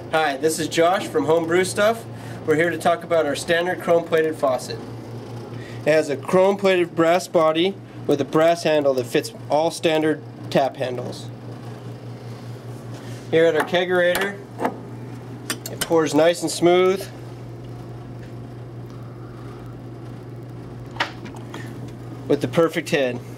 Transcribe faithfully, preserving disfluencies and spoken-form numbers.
Hi, this is Josh from Homebrew Stuff. We're here to talk about our standard chrome-plated faucet. It has a chrome-plated brass body with a brass handle that fits all standard tap handles. Here at our kegerator, it pours nice and smooth. With the perfect head.